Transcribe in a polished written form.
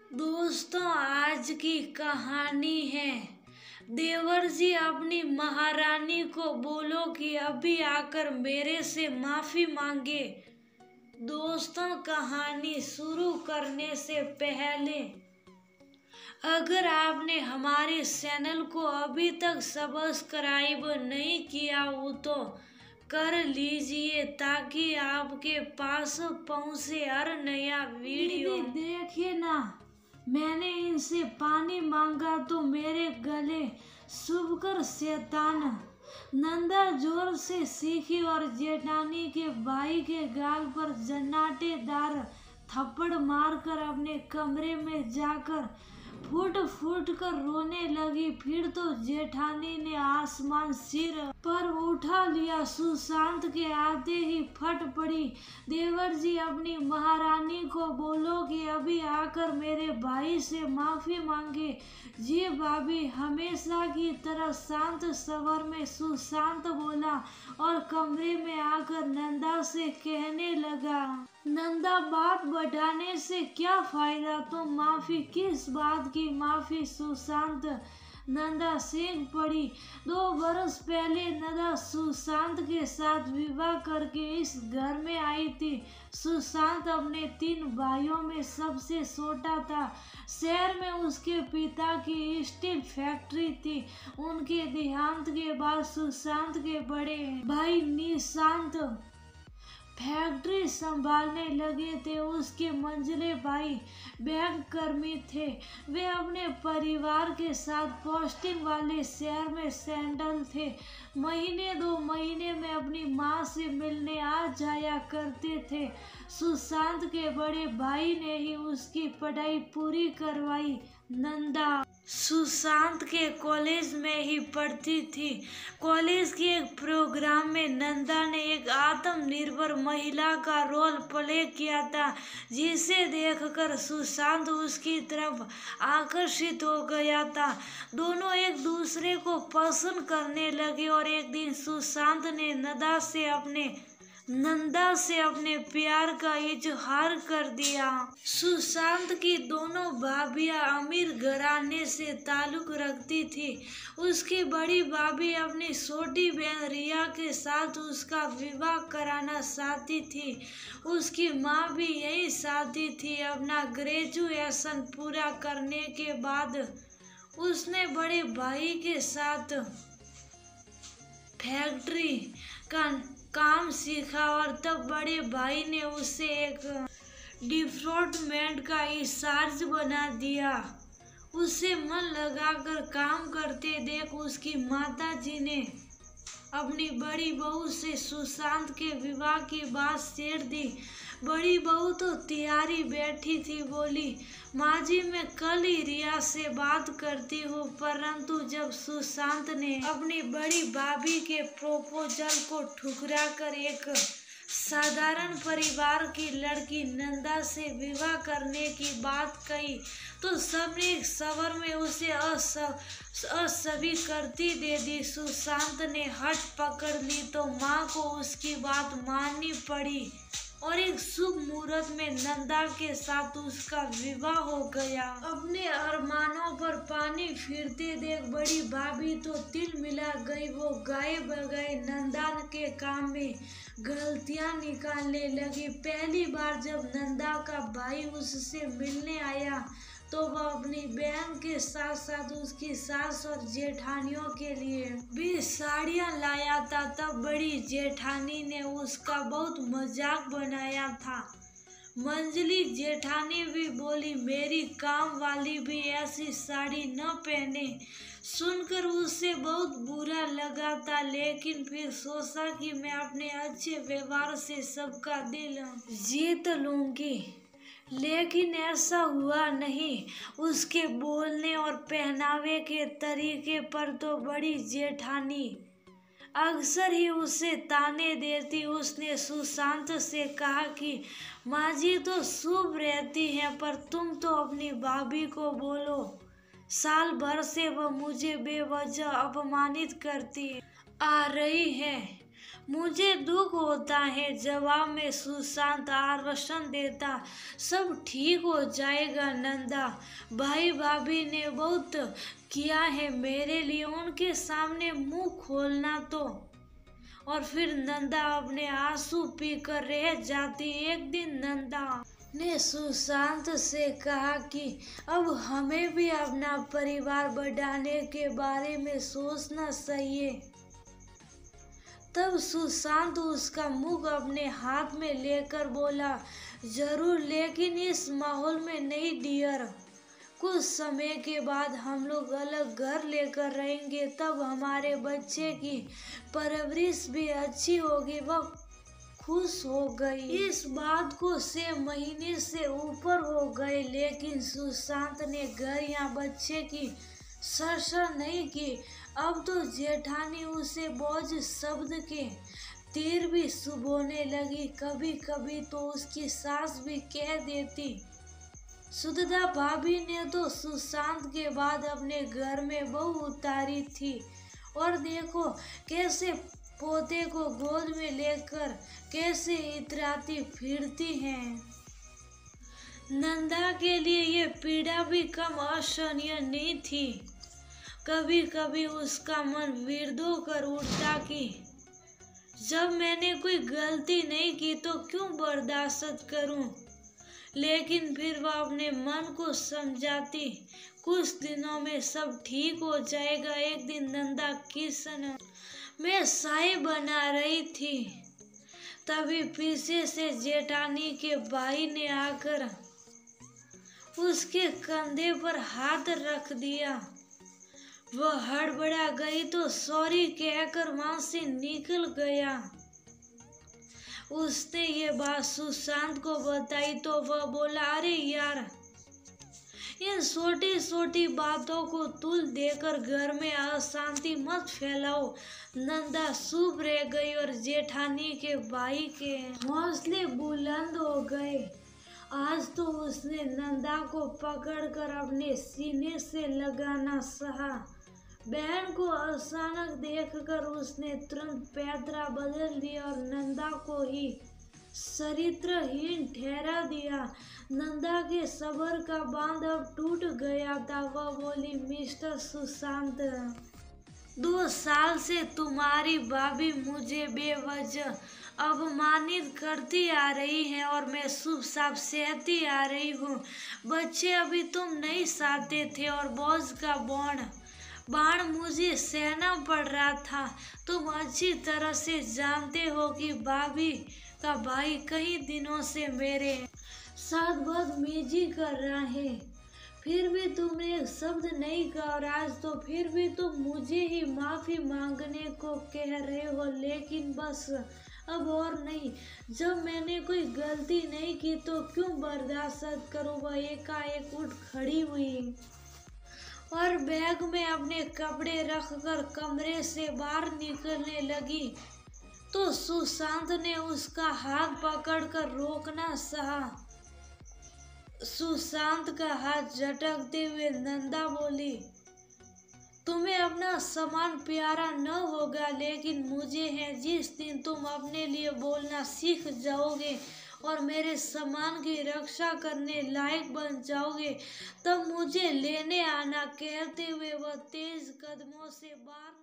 दोस्तों, आज की कहानी है। देवर जी, अपनी महारानी को बोलो कि अभी आकर मेरे से माफी मांगे। दोस्तों, कहानी शुरू करने से पहले अगर आपने हमारे चैनल को अभी तक सब्सक्राइब नहीं किया हो तो कर लीजिए ताकि आपके पास पहुंचे हर नया वीडियो। देखिए ना, मैंने इनसे पानी मांगा तो मेरे गले शुभकर शैतान। नंदा जोर से सीखी और जेठानी के भाई के गाल पर जन्नाटेदार थप्पड़ मारकर अपने कमरे में जाकर फूट फूट कर रोने लगी। फिर तो जेठानी ने आसमान सिर पर उठा लिया। सुशांत के आते ही फट पड़ी। देवर जी, अपनी महारानी को बोलो कि अभी आकर मेरे भाई से माफी मांगे। जी भाभी, हमेशा की तरह शांत स्वर में सुशांत बोला और कमरे में आकर नंदा से कहने लगा, नंदा, बात बढ़ाने से क्या फायदा, तो माफी किस बात की माफी। सुशांत। नंदा सीख पड़ी। 2 बरस पहले नंदा सुशांत के साथ विवाह करके इस घर में आई थी। सुशांत अपने 3 भाइयों में सबसे छोटा था। शहर में उसके पिता की स्टील फैक्ट्री थी। उनके देहांत के बाद सुशांत के बड़े भाई निशांत फैक्ट्री संभालने लगे थे। उसके मंझले भाई बैंक कर्मी थे। वे अपने परिवार के साथ पोस्टिंग वाले शहर में सेटल थे। महीने 2 महीने में अपनी माँ से मिलने आ जाया करते थे। सुशांत के बड़े भाई ने ही उसकी पढ़ाई पूरी करवाई। नंदा सुशांत के कॉलेज में ही पढ़ती थी। कॉलेज के एक प्रोग्राम में नंदा ने एक आत्मनिर्भर महिला का रोल प्ले किया था, जिसे देखकर सुशांत उसकी तरफ आकर्षित हो गया था। दोनों एक दूसरे को पसंद करने लगे और एक दिन सुशांत ने नंदा से अपने प्यार का इजहार कर दिया। सुशांत की दोनों भाभियां अमीर घराने से ताल्लुक रखती थी। उसकी बड़ी भाभी अपनी छोटी बहन रिया के साथ उसका विवाह कराना चाहती थी। उसकी माँ भी यही चाहती थी। अपना ग्रेजुएशन पूरा करने के बाद उसने बड़े भाई के साथ फैक्ट्री का काम सीखा और तब बड़े भाई ने उसे एक डिपार्टमेंट का इंचार्ज बना दिया। उसे मन लगाकर काम करते देख उसकी माताजी ने अपनी बड़ी बहू से सुशांत के विवाह की बात छेड़ दी। बड़ी बहू तो तैयारी बैठी थी, बोली, माँ जी, मैं कल ही रिया से बात करती हूँ। परंतु जब सुशांत ने अपनी बड़ी भाभी के प्रपोजल को ठुकरा कर एक साधारण परिवार की लड़की नंदा से विवाह करने की बात कही तो सबने एक सवर में उसे अस्वीकृति दे दी। सुशांत ने हट पकड़ ली तो माँ को उसकी बात माननी पड़ी और एक शुभ मुहूर्त में नंदा के साथ उसका विवाह हो गया। अपने अरमानों पर पानी फिरते देख बड़ी भाभी तो तिल मिला गई। वो गाए बगाए नंदा के काम में गलतियां निकालने लगी। पहली बार जब नंदा का भाई उससे मिलने आया तो वह अपनी बहन के साथ साथ उसकी सास और जेठानियों के लिए भी साड़ियाँ लाया था। तब बड़ी जेठानी ने उसका बहुत मजाक बनाया था। मंजली जेठानी भी बोली, मेरी काम वाली भी ऐसी साड़ी न पहने। सुनकर उसे बहुत बुरा लगा था, लेकिन फिर सोचा कि मैं अपने अच्छे व्यवहार से सबका दिल जीत लूंगी। लेकिन ऐसा हुआ नहीं। उसके बोलने और पहनावे के तरीके पर तो बड़ी जेठानी अक्सर ही उसे ताने देती। उसने सुशांत से कहा कि माँ जी तो शुभ रहती हैं, पर तुम तो अपनी भाभी को बोलो, साल भर से वह मुझे बेवजह अपमानित करती आ रही है। मुझे दुख होता है। जवाब में सुशांत आश्वासन देता, सब ठीक हो जाएगा नंदा। भाई भाभी ने बहुत किया है मेरे लिए, उनके सामने मुंह खोलना तो। और फिर नंदा अपने आंसू पीकर रह जाती। एक दिन नंदा ने सुशांत से कहा कि अब हमें भी अपना परिवार बढ़ाने के बारे में सोचना चाहिए। तब सुशांत उसका मुख अपने हाथ में लेकर बोला, जरूर, लेकिन इस माहौल में नहीं डियर। कुछ समय के बाद हम लोग अलग घर लेकर रहेंगे, तब हमारे बच्चे की परवरिश भी अच्छी होगी। वह खुश हो गई। इस बात को 6 महीने से ऊपर हो गए, लेकिन सुशांत ने घर या बच्चे की सर नहीं की। अब तो जेठानी उसे बोझ शब्द के तीर भी सुबोने लगी। कभी कभी तो उसकी सास भी कह देती। सुधा भाभी ने तो सुशांत के बाद अपने घर में बहू उतारी थी, और देखो कैसे पोते को गोद में लेकर कैसे इतराती फिरती हैं। नंदा के लिए ये पीड़ा भी कम असहनीय नहीं थी। कभी कभी उसका मन विरदो कर उठता कि जब मैंने कोई गलती नहीं की तो क्यों बर्दाश्त करूं। लेकिन फिर वह अपने मन को समझाती, कुछ दिनों में सब ठीक हो जाएगा। एक दिन नंदा किचन में चाय बना रही थी, तभी पीछे से जेठानी के भाई ने आकर उसके कंधे पर हाथ रख दिया। वह हड़बड़ा गई तो सॉरी कहकर वहां से निकल गया। उसने ये बात सुशांत को बताई तो वह बोला, अरे यार, इन छोटी छोटी बातों को तुल देकर घर में अशांति मत फैलाओ। नंदा चुप रह गई और जेठानी के भाई के हौसले बुलंद हो गए। आज तो उसने नंदा को पकड़कर अपने सीने से लगाना सहा। बहन को अचानक देखकर उसने तुरंत पैतरा बदल दिया और नंदा को ही चरित्रहीन ठहरा दिया। नंदा के सब्र का बांध अब टूट गया था। वह बोली, मिस्टर सुशांत, 2 साल से तुम्हारी भाभी मुझे बेवजह अपमानित करती आ रही है और मैं चुप चाप सहती आ रही हूँ। बच्चे अभी तुम नहीं चाहते थे और बोझ का बाण मुझे सहना पड़ रहा था। तुम अच्छी तरह से जानते हो कि भाभी का भाई कई दिनों से मेरे साथ बदतमीजी कर रहा है, फिर भी तुमने एक शब्द नहीं कहा और आज तो फिर भी तुम मुझे ही माफी मांगने को कह रहे हो। लेकिन बस अब और नहीं, जब मैंने कोई गलती नहीं की तो क्यों बर्दाश्त करूं। वह एकाएक उठ खड़ी हुई और बैग में अपने कपड़े रखकर कमरे से बाहर निकलने लगी तो सुशांत ने उसका हाथ पकड़कर रोकना चाहा। सुशांत का हाथ झटकते हुए नंदा बोली, तुम्हें अपना सामान प्यारा न होगा, लेकिन मुझे है। जिस दिन तुम अपने लिए बोलना सीख जाओगे और मेरे सामान की रक्षा करने लायक बन जाओगे, तब मुझे लेने आना। कहते हुए वह तेज कदमों से बाहर